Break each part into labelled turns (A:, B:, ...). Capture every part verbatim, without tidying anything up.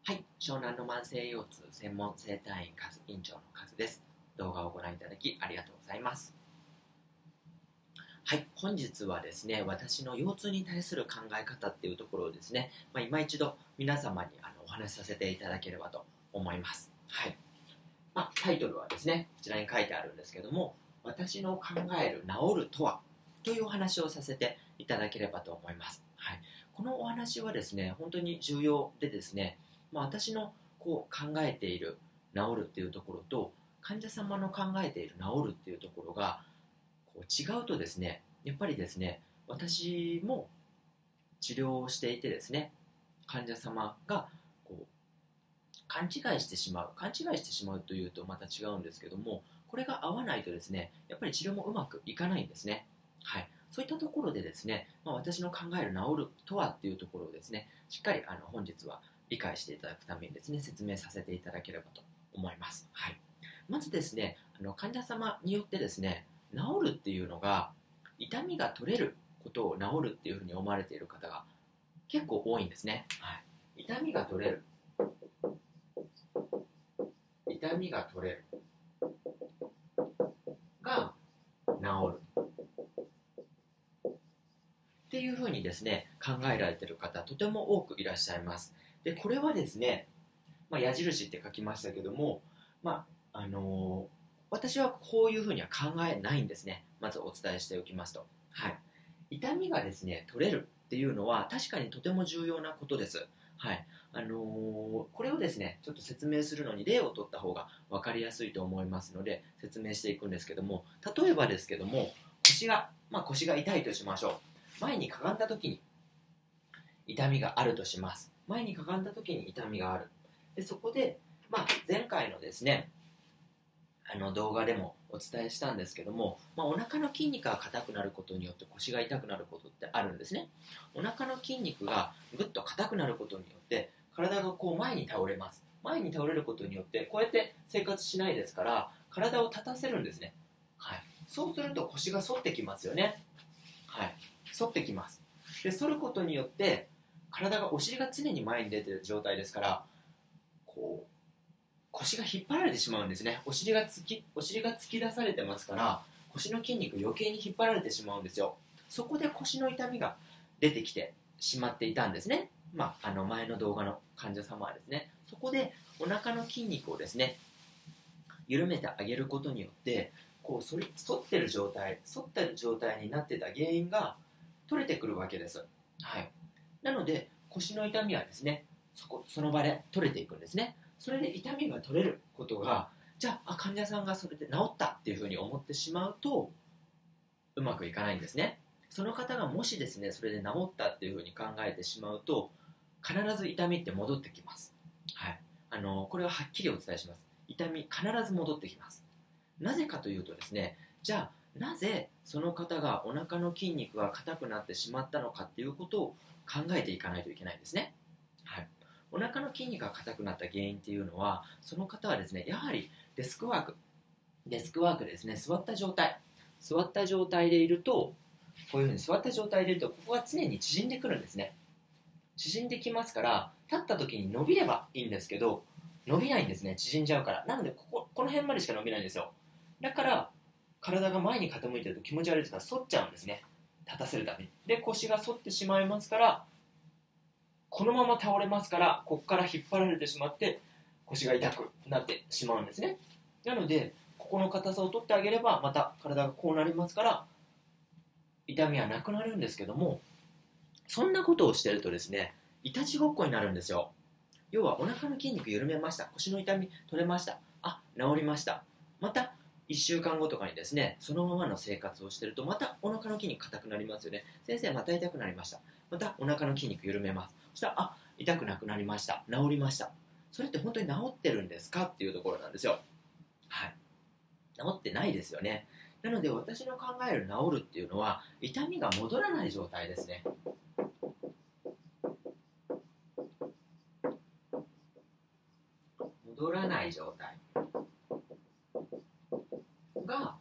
A: はい、湘南の慢性腰痛専門整体院和院長の和です。動画をご覧いただきありがとうございます。はい、本日はですね、私の腰痛に対する考え方っていうところをですね、まあ、今一度皆様にあのお話しさせていただければと思います。はい、まあ、タイトルはですね、こちらに書いてあるんですけども、私の考える治るとはというお話をさせていただければと思います。はい、このお話はですね、本当に重要でですね、まあ、私のこう考えている治るっていうところと患者様の考えている治るっていうところがこう違うとですね、やっぱりですね、私も治療をしていてですね、患者様がこう勘違いしてしまう勘違いしてしまうというとまた違うんですけども、これが合わないとですね、やっぱり治療もうまくいかないんですね。はい、そういったところでですね、まあ、私の考える治るとはっていうところをですね、しっかりあの本日は理解していただくためにですね、説明させていただければと思います。はい、まずですね、あの患者様によってですね、治るっていうのが痛みが取れることを治るっていうふうに思われている方が結構多いんですね。はい、痛みが取れる痛みが取れるが治るっていうふうにですね、考えられている方とても多くいらっしゃいます。でこれはですね、まあ、矢印って書きましたけども、まああのー私はこういうふうには考えないんですね。まずお伝えしておきますと、はい、痛みがですね取れるっていうのは確かにとても重要なことです。はい、あのーこれをですねちょっと説明するのに例を取った方が分かりやすいと思いますので説明していくんですけども、例えばですけども腰が、まあ、腰が痛いとしましょう。前にかがんだ時に痛みがあるとします。前にかがんだ時に痛みがある。でそこで、まあ、前回のですねあの動画でもお伝えしたんですけども、まあ、お腹の筋肉が硬くなることによって腰が痛くなることってあるんですね。お腹の筋肉がぐっと硬くなることによって体がこう前に倒れます。前に倒れることによってこうやって生活しないですから体を立たせるんですね。はい、そうすると腰が反ってきますよね。はい、反ってきます。で反ることによって体がお尻が常に前に出ている状態ですからこう腰が引っ張られてしまうんですね。お尻が突き、お尻が突き出されてますから腰の筋肉余計に引っ張られてしまうんですよ。そこで腰の痛みが出てきてしまっていたんですね。まあ、あの前の動画の患者様はですね、そこでお腹の筋肉をですね緩めてあげることによってこう反り反ってる状態反ってる状態になってた原因が取れてくるわけです。はい、なので腰の痛みはですねそこその場で取れていくんですね。それで痛みが取れることがじゃあ患者さんがそれで治ったっていうふうに思ってしまうとうまくいかないんですね。その方がもしですねそれで治ったっていうふうに考えてしまうと必ず痛みって戻ってきます。はい、あのこれははっきりお伝えします。痛み必ず戻ってきます。なぜかというとですね、じゃあなぜその方がお腹の筋肉が硬くなってしまったのかっていうことを考えていかないといけないんですね。はい、お腹の筋肉が硬くなった原因っていうのはその方はですねやはりデスクワークデスクワークでですね座った状態座った状態でいるとこういうふうに座った状態でいるとここが常に縮んでくるんですね。縮んできますから立った時に伸びればいいんですけど伸びないんですね。縮んじゃうから。なのでこここの辺までしか伸びないんですよ。だから体が前に傾いてると気持ち悪いですから反っちゃうんですね。立たせるために。で腰が反ってしまいますからこのまま倒れますからここから引っ張られてしまって腰が痛くなってしまうんですね。なのでここの硬さを取ってあげればまた体がこうなりますから痛みはなくなるんですけども、そんなことをしてるとですねいたちごっこになるんですよ。要はお腹の筋肉緩めました、腰の痛み取れました、あ治りました、またいっしゅうかんごとかにですねそのままの生活をしてるとまたお腹の筋肉硬くなりますよね。先生また痛くなりました、またお腹の筋肉緩めます。そしたらあ痛くなくなりました、治りました。それって本当に治ってるんですかっていうところなんですよ。はい、治ってないですよね。なので私の考える治るっていうのは痛みが戻らない状態ですね。戻らない状態が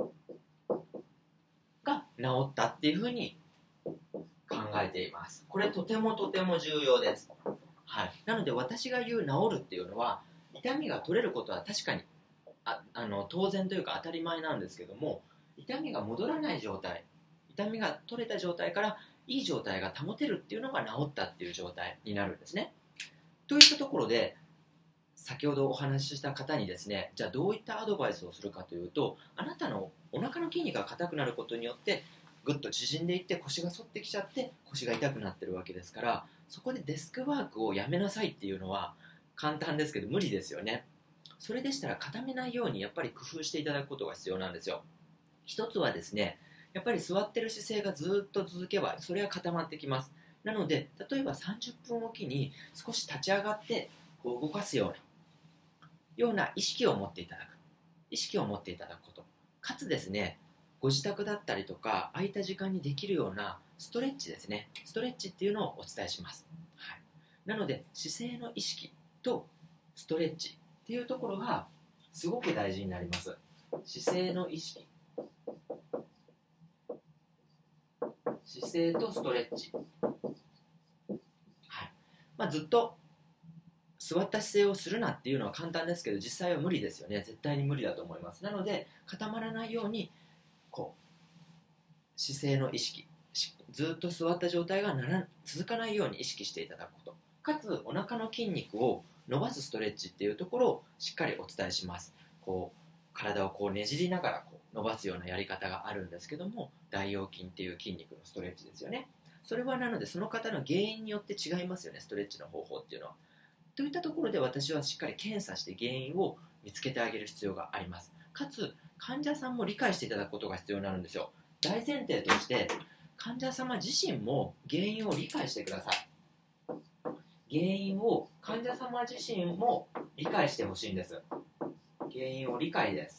A: が治ったっていうふうに考えています。これとてもとても重要です。 はい、なので私が言う治るっていうのは、痛みが取れることは確かにああの当然というか当たり前なんですけども、痛みが戻らない状態、痛みが取れた状態からいい状態が保てるっていうのが治ったっていう状態になるんですね。といったところで、先ほどお話しした方にですね、じゃあどういったアドバイスをするかというと、あなたのお腹の筋肉が硬くなることによってぐっと縮んでいって腰が反ってきちゃって腰が痛くなってるわけですから、そこでデスクワークをやめなさいっていうのは簡単ですけど無理ですよね。それでしたら固めないようにやっぱり工夫していただくことが必要なんですよ。一つはですね、やっぱり座ってる姿勢がずっと続けばそれは固まってきます。なので例えばさんじゅっぷんおきに少し立ち上がってこう動かすようなような意識を持っていただく意識を持っていただくこと、かつですね、ご自宅だったりとか空いた時間にできるようなストレッチですね、ストレッチっていうのをお伝えします、はい、なので姿勢の意識とストレッチっていうところがすごく大事になります。姿勢の意識、姿勢とストレッチ、はい、まあ、ずっと座った姿勢をするなっていうのは簡単ですけど実際は無理ですよね。絶対に無理だと思います。なので固まらないようにこう姿勢の意識、ずっと座った状態がなら続かないように意識していただくこと、かつお腹の筋肉を伸ばすストレッチっていうところをしっかりお伝えします。こう体をこうねじりながらこう伸ばすようなやり方があるんですけども、大腰筋っていう筋肉のストレッチですよね。それはなのでその方の原因によって違いますよね、ストレッチの方法っていうのは。といったところで私はしっかり検査して原因を見つけてあげる必要があります。かつ患者さんも理解していただくことが必要になるんですよ。大前提として患者様自身も原因を理解してください。原因を患者様自身も理解してほしいんです。原因を理解です。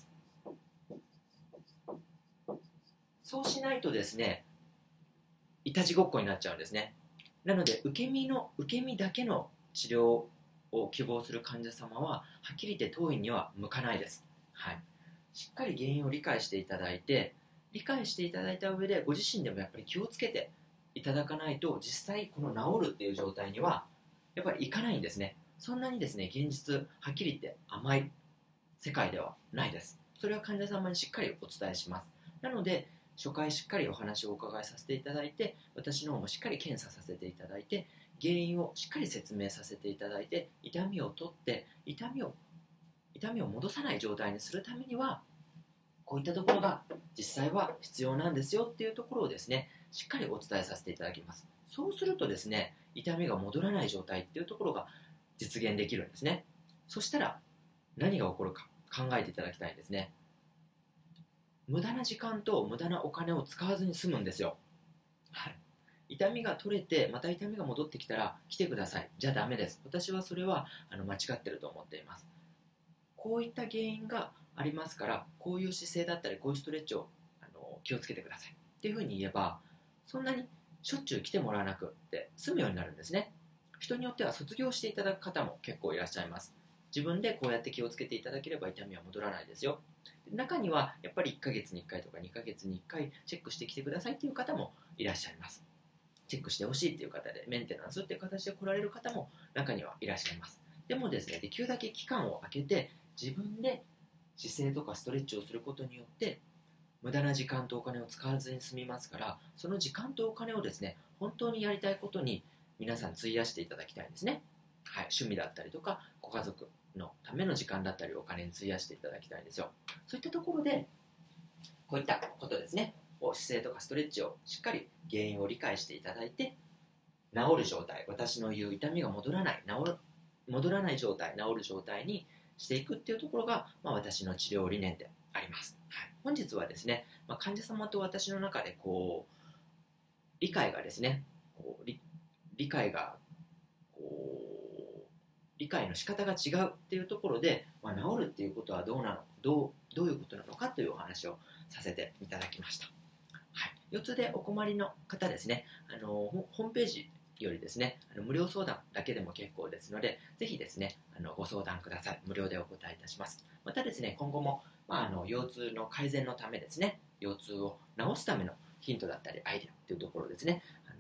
A: そうしないとですね、いたちごっこになっちゃうんですね。なので受け身の受け身だけの治療を希望する患者様ははっきり言って当院には向かないです、はい、しっかり原因を理解していただいて理解していただいた上でご自身でもやっぱり気をつけていただかないと実際この治るっていう状態にはやっぱりいかないんですね。そんなにですね現実はっきり言って甘い世界ではないです。それは患者様にしっかりお伝えします。なので初回しっかりお話をお伺いさせていただいて私の方もしっかり検査させていただいて原因をしっかり説明させていただいて痛みを取って痛みを痛みを戻さない状態にするためにはこういったところが実際は必要なんですよっていうところをですねしっかりお伝えさせていただきます。そうするとですね痛みが戻らない状態っていうところが実現できるんですね。そしたら何が起こるか考えていただきたいんですね。無駄な時間と無駄なお金を使わずに済むんですよ。はい、痛みが取れてまた痛みが戻ってきたら来てくださいじゃダメです。私はそれはあの間違ってると思っています。こういった原因がありますからこういう姿勢だったりこういうストレッチをあの気をつけてくださいっていうふうに言えばそんなにしょっちゅう来てもらわなくって済むようになるんですね。人によっては卒業していただく方も結構いらっしゃいます。自分でこうやって気をつけていただければ痛みは戻らないですよ。中にはやっぱりいっかげつにいっかいとかにかげつにいっかいチェックしてきてくださいっていう方もいらっしゃいます。チェックしてほしいっていう方でメンテナンスっていう形で来られる方も中にはいらっしゃいます。でもですねできるだけ期間を空けて自分で姿勢とかストレッチをすることによって無駄な時間とお金を使わずに済みますから、その時間とお金をですね本当にやりたいことに皆さん費やしていただきたいんですね。はい、趣味だったりとかご家族のための時間だったりお金に費やしていただきたいんですよ。そういったところでこういったことですね姿勢とかストレッチをしっかり原因を理解していただいて治る状態、私の言う痛みが戻らない治る戻らない状態、治る状態にしていくっていうところが、まあ、私の治療理念であります。はい、本日はですね、まあ、患者様と私の中でこう理解がですねこう 理, 理解がこう理解の仕方が違うっていうところで、まあ、治るっていうことはどうなのどう、どういうことなのかというお話をさせていただきました。はい、腰痛でお困りの方ですね、あのホームページよりですねあの無料相談だけでも結構ですのでぜひですねあのご相談ください。無料でお答えいたします。またですね今後も、まあ、あの腰痛の改善のためですね腰痛を治すためのヒントだったりアイデアというところですねあの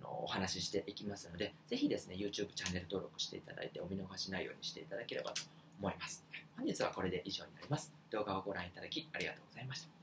A: のお話ししていきますので、ぜひですね YouTube チャンネル登録していただいてお見逃しないようにしていただければと思います。本日はこれで以上になります。動画をご覧いただきありがとうございました。